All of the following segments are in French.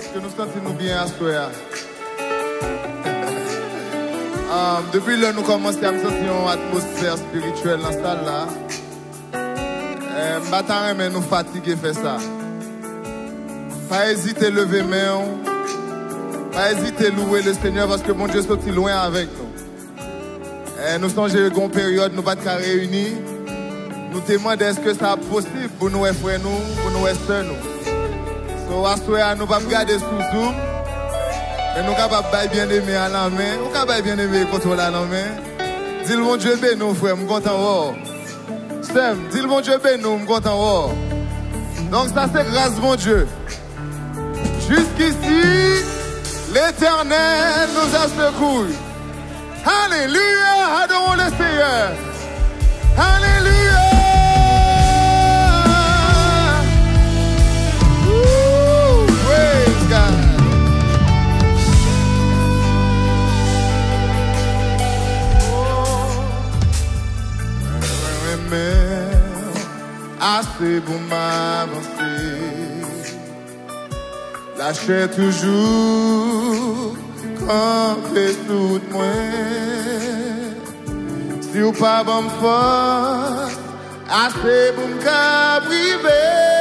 Est-ce que nous sentons bien à ce depuis là, nous commençons à me sentir une atmosphère spirituelle dans cette salle-là. Mais nous fatigués faire ça. Pas hésiter à lever main. Pas hésiter à louer le Seigneur parce que mon Dieu est loin avec nous. Nous sommes dans une période, nous ne sommes pas réunis. Nous demandons est-ce que ça est possible pour nous frères nous, pour nous sœurs nous. So, à ce moment, nous ne pouvons pas regarder sous Zoom. Mais nous sommes capables de bien aimer à la main. Nous sommes capables de bien aimer contrôler à la main. Dis le bon Dieu béni nous, frère, je suis content. Sam, dis le bon Dieu béni nous, je suis content. Donc ça c'est grâce mon Dieu. Jusqu'ici, l'Éternel nous a secourus. Alléluia, adorons le Seigneur. Alléluia. Praise God. Assez pour m'avancer. Lâchez toujours camper tout moi. Si ou pas bon force, assez pour m'cabriver.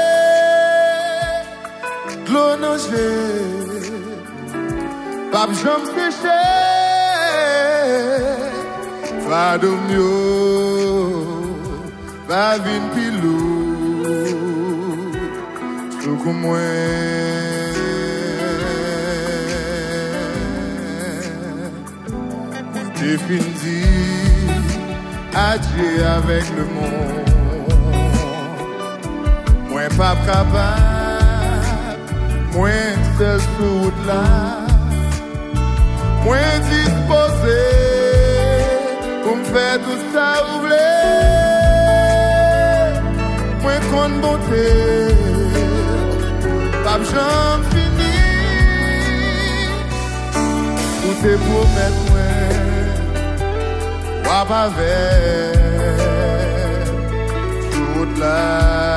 L'eau nager, pas j'en sécher. Va de mieux. Va vin pilou sou kou mwen Te fin di adieu avec le monde. Mwen pa kapab, mwen seul sou la. Mwen dispose pou m'fè tout ça ou vle. Con bonté, pas j'en fini. Tout est pour mettre moi, pas avec toute la.